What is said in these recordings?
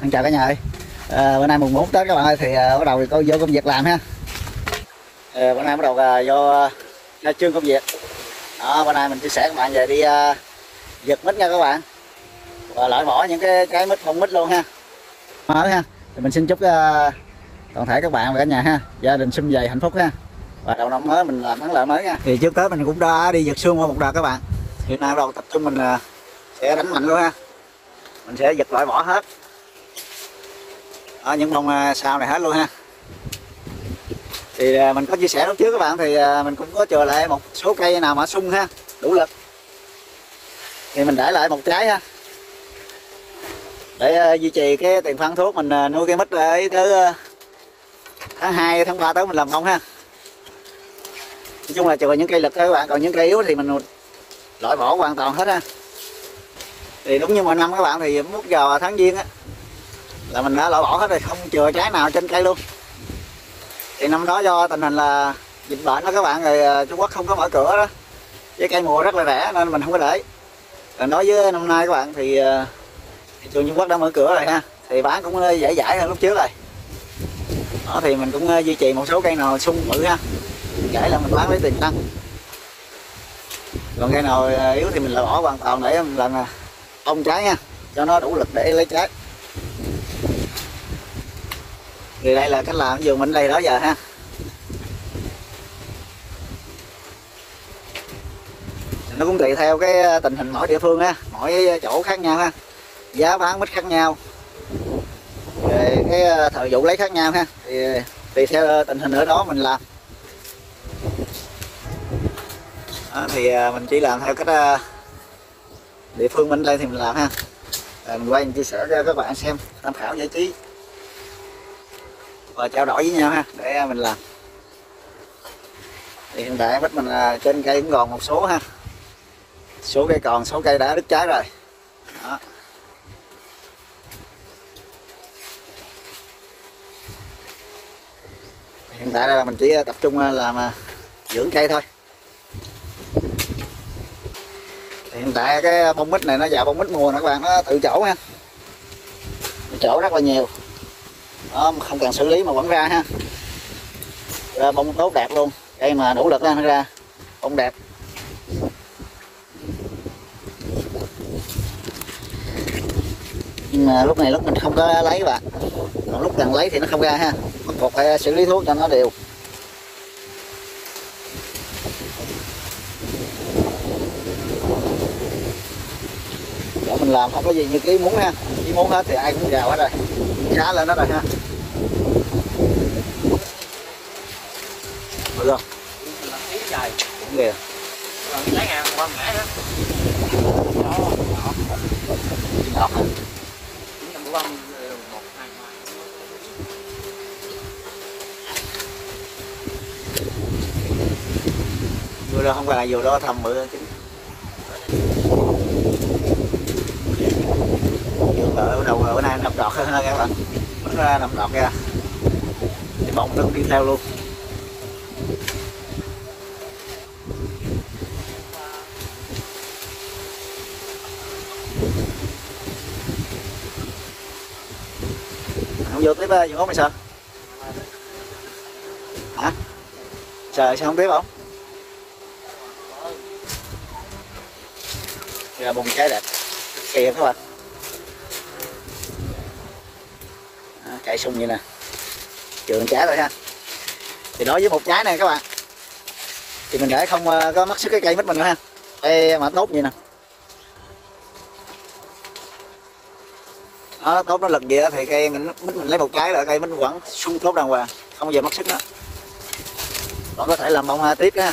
chào cả nhà ơi. Bữa nay mùng 4 Tết các bạn ơi, thì bắt đầu cô vô công việc làm ha. Bữa nay bắt đầu vô khai trương công việc. Đó, bữa nay mình chia sẻ các bạn về đi giật mít nha các bạn, và loại bỏ những cái mít bông mít luôn ha. Mới ha, thì mình xin chúc toàn thể các bạn và cả nhà ha, gia đình sum vầy hạnh phúc ha, và đầu năm mới mình làm thắng lợi mới nha. Thì trước Tết mình cũng đã đi giật xương qua một đợt các bạn, hiện nay bắt đầu tập trung mình sẽ đánh mạnh luôn ha. Mình sẽ giật loại bỏ hết những bông sau này hết luôn ha. Thì mình có chia sẻ lúc trước các bạn, thì mình cũng có chừa lại một số cây nào mà sung ha, đủ lực, thì mình để lại một trái ha, để duy trì cái tiền phân thuốc mình nuôi cây mít để tới tháng 2, tháng 3 tới mình làm bông ha. Nói chung là chừa những cây lực thôi các bạn, còn những cây yếu thì mình loại bỏ hoàn toàn hết ha. Thì đúng như mọi năm các bạn, thì mút vào tháng Giêng á là mình đã loại bỏ hết rồi, không chừa trái nào trên cây luôn. Thì năm đó do tình hình là dịch bệnh đó các bạn, rồi Trung Quốc không có mở cửa đó, với cây mùa rất là rẻ nên mình không có để. Còn đối với năm nay các bạn thì thị trường Trung Quốc đã mở cửa rồi ha, thì bán cũng dễ dãi hơn lúc trước rồi. Đó, thì mình cũng duy trì một số cây nào sung bự ha, kể là mình bán lấy tiền tăng. Còn cây nào yếu thì mình loại bỏ hoàn toàn để mình làm bông trái nha, cho nó đủ lực để lấy trái. Thì đây là cách làm vườn mình đây đó giờ ha. Nó cũng tùy theo cái tình hình mỗi địa phương ha, mỗi chỗ khác nhau ha, giá bán mít khác nhau, rồi cái thời vụ lấy khác nhau ha, thì tùy theo tình hình ở đó mình làm. Đó, thì mình chỉ làm theo cách địa phương mình đây thì mình làm ha. Mình quay mình chia sẻ cho các bạn xem, tham khảo giải trí và trao đổi với nhau ha, để mình làm. Thì hiện tại mít mình trên cây cũng còn một số ha, số cây còn, số cây đã đứt trái rồi. Đó. Hiện tại là mình chỉ tập trung làm dưỡng cây thôi. Thì hiện tại cái bông mít này nó vào bông mít mùa nè các bạn, nó tự chỗ ha, tự chỗ rất là nhiều. Đó, không cần xử lý mà vẫn ra ha, ra bông tốt đẹp luôn, cây mà đủ lực nó ra bông đẹp. Nhưng mà lúc này lúc mình không có lấy bạn, còn lúc cần lấy thì nó không ra ha, bắt buộc phải xử lý thuốc cho nó đều. Để mình làm không có gì như cái muốn ha, chỉ muốn hết thì ai cũng gào hết rồi, giá lên đó rồi ha. Được không? Đúng kìa. Đó. Vừa đó không phải là vừa đó thầm bự chứ. Ở đầu bữa nay nằm đọt hơn các bạn, nó ra nằm đọt ra thì bông nó cũng đi theo luôn. Không vô tiếp vô mày sợ hả? Sợ sao không tiếp không? Ra bông trái đẹp kìa các bạn. Cây sung như nè, chừa trái rồi ha. Thì đối với một trái này các bạn, thì mình để không có mất sức cái cây mít mình nữa ha. Đây mà tốt như nè. Đó, tốt nó lực gì đó thì cây mình lấy một trái là cây mít vẫn sung tốt đàng hoàng, không bao giờ mất sức nữa. Còn có thể làm bông tiếp ha.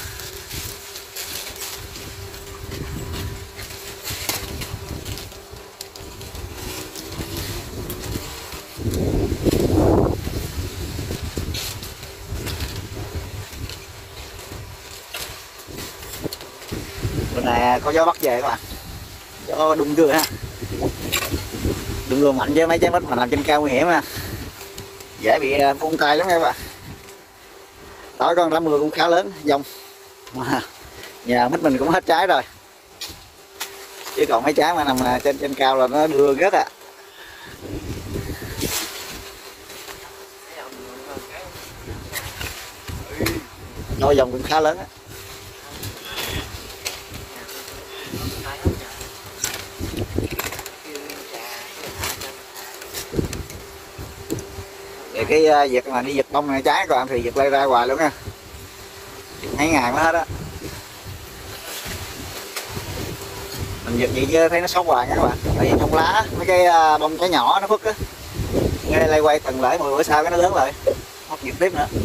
Bên này có gió bắc về các bạn, gió đung đưa ha, đung đưa mạnh với mấy trái mít mà nằm trên cao nguy hiểm ha, dễ bị vung tay lắm các bạn. Tối con đám mưa cũng khá lớn, dông mà nhà mít mình cũng hết trái rồi, chứ còn mấy trái mà nằm trên cao là nó đưa rất à. đôi dòng cũng khá lớn á. Thì cái việc mà đi giật bông này trái còn thì giật lây ra hoài luôn nha, mấy ngày mới hết á. Mình giật gì chứ thấy nó xấu hoài nha các bạn, tại vì trong lá mấy cái bông trái nhỏ nó phức á, nghe lay quay từng lại 10 bữa sau cái nó lớn lại, không giật tiếp nữa.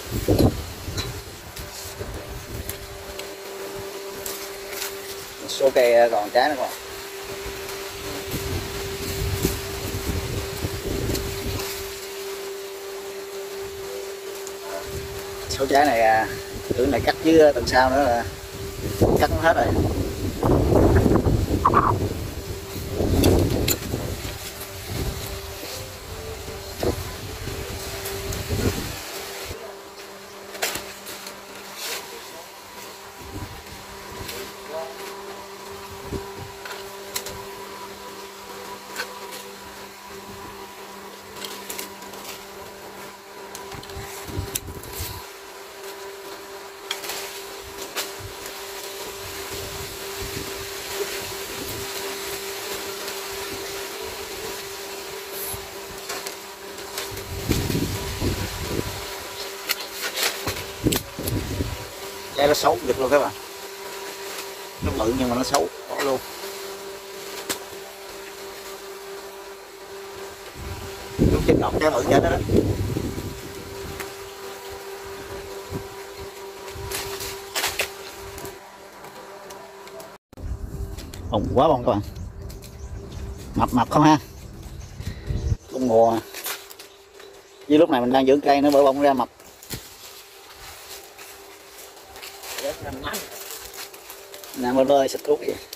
Số cây còn trái nữa còn. Số trái này tưởng này cắt chứ tuần sau nữa là cắt nó hết rồi. Trái nó xấu giật luôn các bạn, nó bự nhưng mà nó xấu bỏ luôn. Lúc trên ngọc trái bự chết đó, bông quá bông các bạn, mập không ha, bông mùa. Với lúc này mình đang dưỡng cây nó bở bông ra mập. Nè bên ơi xịt thuốc vậy.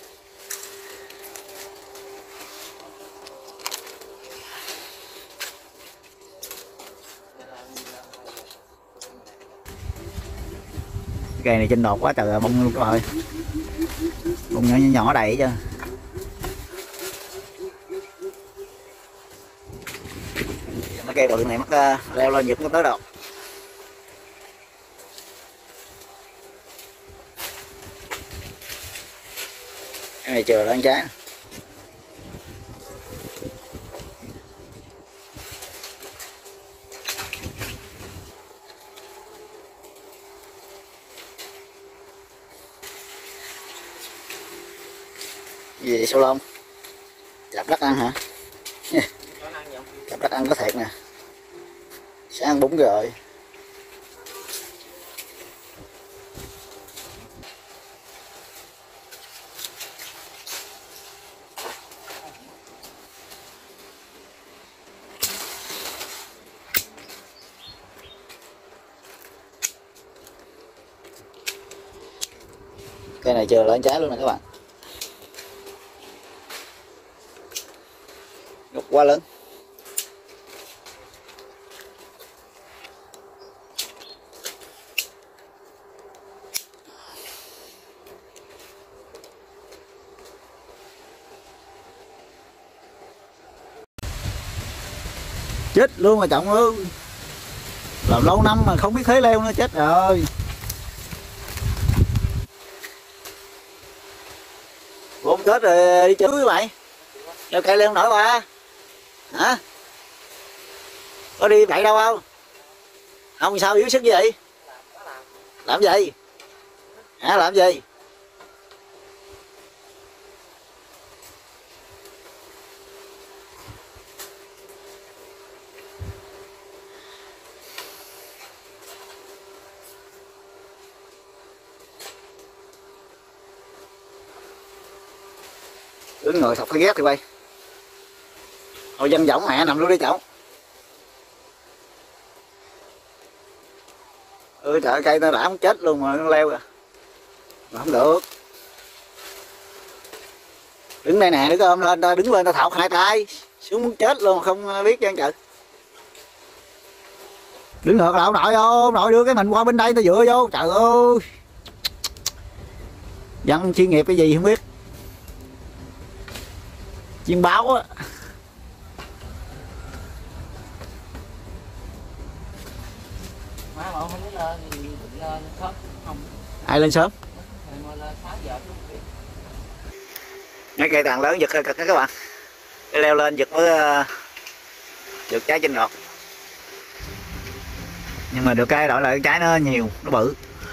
Cây này trên đọt quá trời bông luôn các bạn ơi, bông nhỏ nhỏ đầy chứ. Mấy cây bự này mắc leo lên giật nó tới đâu. Cái này chờ lên trái. Gì vậy sao lông? Chạp đất ăn hả? Chạp đất ăn có thiệt nè. Sẽ ăn bún rồi. Cây này chờ lên trái luôn nè các bạn. Gốc quá lớn. Chết luôn mà trọng ơi, làm lâu năm mà không biết thế leo nữa, chết rồi. Bông kết rồi đi chơi mày, leo cây leo nổi qua hả? Có đi vậy đâu không? Không sao yếu sức gì vậy? Làm gì hả? Làm gì? Đứng ngồi thọc cái ghét thì bay. Hồi dân võng mẹ nằm luôn đi chậu. Ơi trời, cây nó đã không chết luôn mà nó leo kìa. Mà không được. Đứng đây nè, đứng ôm lên, đứng lên tao thọc hai tay. Xuống muốn chết luôn không biết chứ trời. Đứng ngược lại ông nội vô, ông nội đưa cái mình qua bên đây tao dựa vô, trời ơi. Dân chuyên nghiệp cái gì không biết. Chiên báo á. Má không có lên thì định lên sớm không. Ai lên sớm? Ngày mai lên 6 giờ chút đi. Mấy cây tàn lớn giật các bạn. Cái leo lên giật mới được trái trên ngọt. Nhưng mà được cái đổi lại cái trái nó nhiều, nó bự.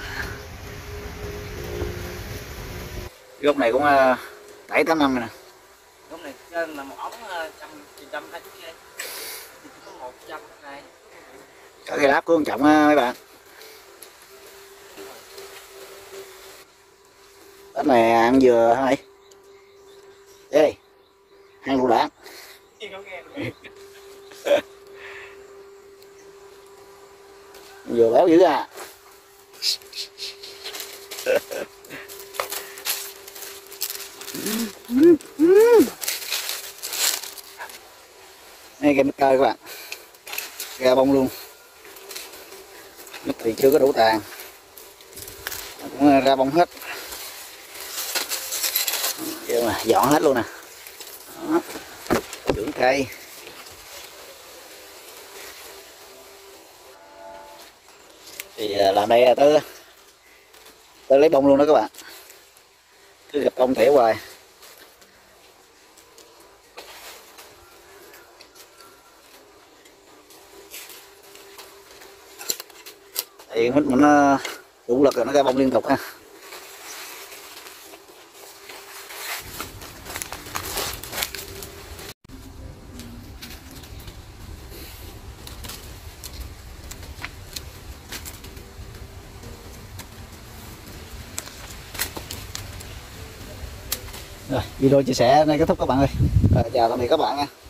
Gốc này cũng 7-8 năm rồi nè. Gốc này trên là một ống 120 cây. Có 100 này. Có cây láp của con trọng á mấy bạn. Tết này ăn dừa hả mày? Ê, ăn lựu đạn. Dừa béo dữ à. Đây cây mít tơi các bạn, ra bông luôn. Mít thì chưa có đủ tàn, cũng ra bông hết. Giờ mà dọn hết luôn nè. Đó. Trưởng cây. Thì làm đây tới lấy bông luôn đó các bạn, cứ gặp bông tỉa hoài. Thì mít mình nó đủ lực rồi, nó ra bông liên tục ha. Rồi, video chia sẻ này kết thúc các bạn ơi. Chào tạm biệt các bạn nha.